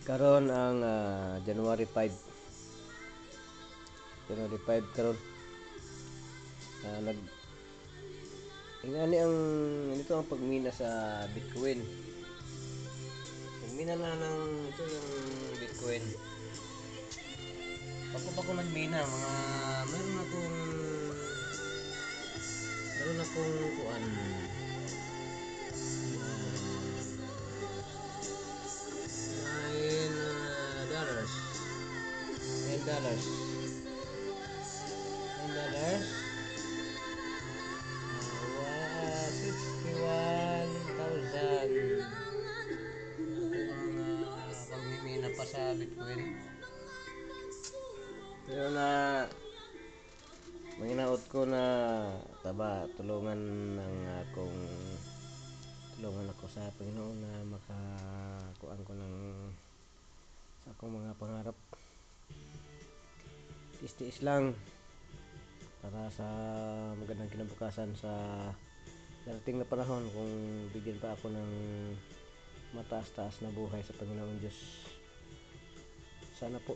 Karon ang January 5. January 5 karon. Nag ingani ang ito ang pagmina sa Bitcoin. Pagmina na ng ito yung Bitcoin. Pagko nagmina mga meron akong kuan $9 $10 $10 61,000 ang pagmimina pa sa Bitcoin. Pero manginaot ko na tulungan ako sa Panginoon na makakuan ko ng sa akong mga pangarap. Tiis-tiis lang para sa magandang kinabukasan sa darating na panahon kung bigyan pa ako ng mataas-taas na buhay sa Panginoon Diyos. Sana po.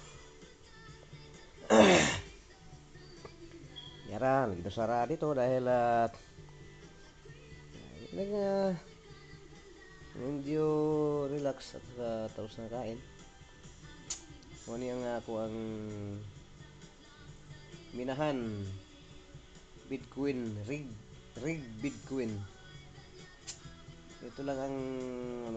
Yara, nagdasara dito dahil medyo relax at tapos na kain. Muna ang ako ang minahan Bitcoin, rig Bitcoin. Ito lang ang